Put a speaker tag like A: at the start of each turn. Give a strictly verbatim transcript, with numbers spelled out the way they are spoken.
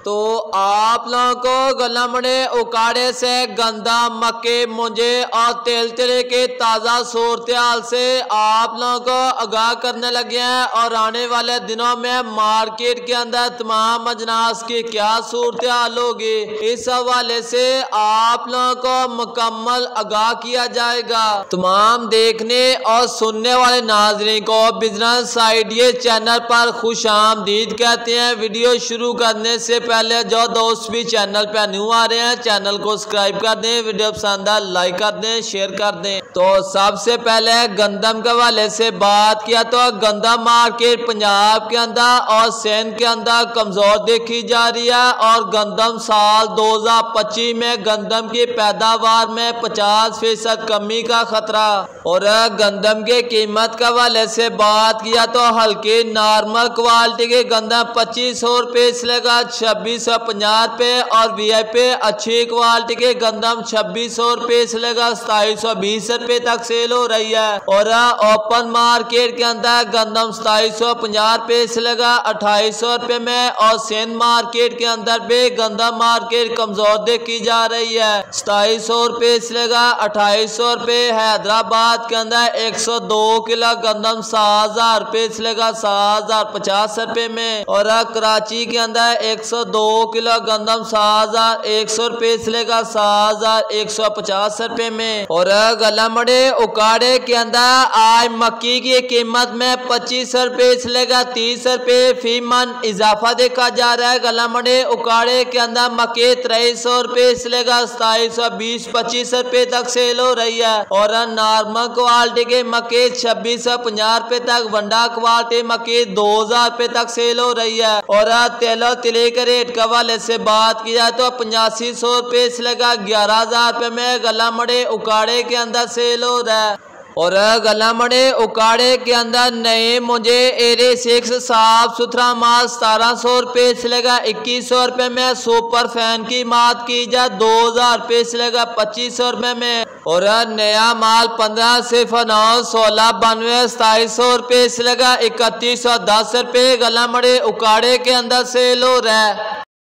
A: तो आप लोगों को गलामड़े उकाड़े से गंदा मक्के मुंजे और तेल तेले के ताज़ा सूरत हाल से आप लोगों को आगाह करने लगे हैं। और आने वाले दिनों में मार्केट के अंदर तमाम अजनास की क्या सूरत हाल होगी, इस हवाले से आप लोगों को मुकम्मल आगाह किया जाएगा। तमाम देखने और सुनने वाले नाज़रीन को बिजनेस आइडिया चैनल पर खुश आमदीद कहते हैं। वीडियो शुरू करने से पहले जो दोस्त भी चैनल पर न्यू आ रहे हैं, चैनल को सब्सक्राइब कर दें, वीडियो पसंद आए लाइक कर दें, शेयर कर दें। तो सबसे पहले गंदम के हवाले से बात किया तो गंदम मार्केट पंजाब के अंदर और सिंध के अंदर कमजोर देखी जा रही है। और गंदम साल दो हजार पच्चीस में गंदम की पैदावार में पचास फीसद कमी का खतरा। और गंदम के कीमत के हवाले से बात किया तो हल्की नॉर्मल क्वालिटी के गंदम पच्चीस सौ रुपये से लेकर छब्बीस सौ पचास रुपये और वी आई पी अच्छी क्वालिटी के गंदम छब्बीस सौ रुपये से लेकर सताईस सौ बीस रुपये तक सेल हो रही है। और ओपन मार्केट के अंदर गंदम सताईस सौ पचास रुपये से लेकर अट्ठाईस सौ रुपये में। और सिंध मार्केट के अंदर भी गंदम मार्केट कमजोर देखी जा रही है, सताईस सौ रुपये से लेकर अट्ठाईस सौ रुपये। हैदराबाद के अंदर एक सौ दो किलो गंदम सात हजार रुपये से लेकर सात हजार पचास रुपये में। और कराची के अंदर एक सौ दो किलो गंदम सात हजार एक सौ रुपये से लेकर सात हजार एक सौ पचास रुपये में। और गलामड़े उकाड़े के अंदर आज मक्की की कीमत में पच्चीस रुपये से लेकर तीस रुपये फी मन इजाफा देखा जा रहा है। गलामड़े उकाड़े के अंदर मक्की तेईस सौ रुपये से लेकर सताईस सौ बीस पच्चीस रुपये तक सेल हो रही है। और नॉर्मल क्वालिटी के मक्की छब्बीस सौ पचास रुपये तक, वंडा क्वालिटी मक्की दो हजार रुपये तक सेल हो रही है। और तेलो तिले के रेट के हवाले से बात की जाए तो पचासी सौ रुपये से लेकर ग्यारह हजार रुपये में गलामड़े उकाड़े के अंदर सेल हो रहा है। और गलामड़े उकाड़े के अंदर नए मुझे एरे सिक्स साफ सुथरा माल सतारह सौ रुपये से लेकर इक्कीस सौ रुपये में। सुपर फैन की बात की जाए दो हजार रुपये से लेकर पच्चीस सौ रुपये में। और नया माल पंद्रह सिफर नौ सोलह बानवे सताईस सौ रुपये से लेकर इकतीस सौ दस रुपये गलामड़े उकाड़े के अंदर सेल हो रहा है।